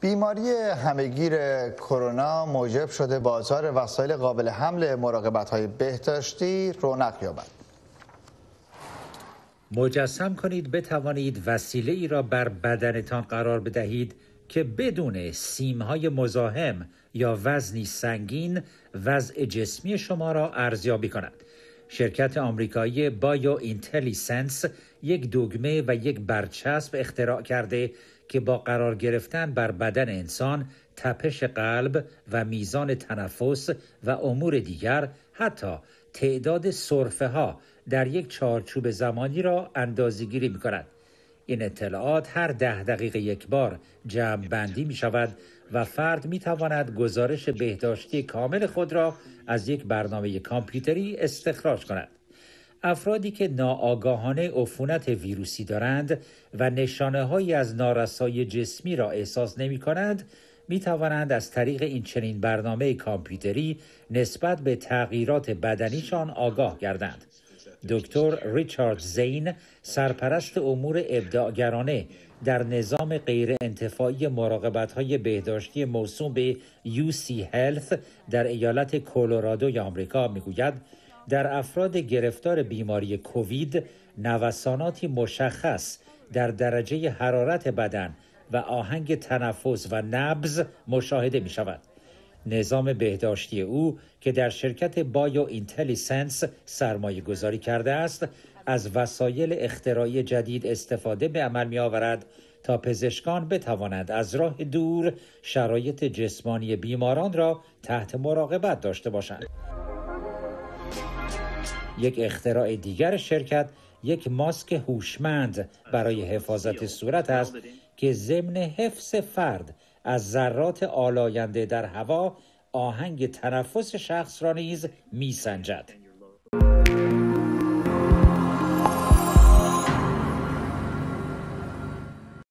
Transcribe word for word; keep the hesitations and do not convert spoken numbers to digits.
بیماری همهگیر کرونا موجب شده بازار وسایل قابل حمل مراقبت‌های بهداشتی رونق یابد. مجسم کنید بتوانید وسیله ای را بر بدنتان قرار بدهید که بدون سیم‌های مزاحم یا وزنی سنگین وضع جسمی شما را ارزیابی کند. شرکت آمریکایی بایو اینتلیسنس یک دگمه و یک برچسب اختراع کرده که با قرار گرفتن بر بدن انسان تپش قلب و میزان تنفس و امور دیگر، حتی تعداد سرفه ها در یک چارچوب زمانی را اندازه‌گیری می کند. این اطلاعات هر ده دقیقه یک بار جمع بندی می شود و فرد می تواند گزارش بهداشتی کامل خود را از یک برنامه کامپیوتری استخراج کند. افرادی که ناآگاهانه عفونت ویروسی دارند و نشانه‌هایی از نارسایی جسمی را احساس نمی‌کنند، می‌توانند از طریق این چنین برنامه کامپیوتری نسبت به تغییرات بدنیشان آگاه گردند. دکتر ریچارد زین، سرپرست امور ابداعگرانه در نظام غیر انتفاعی مراقبت‌های بهداشتی موسوم به یو سی هلث در ایالت کلرادوی آمریکا می‌گوید در افراد گرفتار بیماری کووید نوساناتی مشخص در درجه حرارت بدن و آهنگ تنفس و نبض مشاهده می شود. نظام بهداشتی او که در شرکت بایو اینتلیسنس سرمایه گذاری کرده است، از وسایل اختراعی جدید استفاده به عمل می آورد تا پزشکان بتوانند از راه دور شرایط جسمانی بیماران را تحت مراقبت داشته باشند. یک اختراع دیگر شرکت یک ماسک هوشمند برای حفاظت صورت است که ضمن حفظ فرد از ذرات آلاینده در هوا، آهنگ تنفس شخص را نیز می‌سنجد.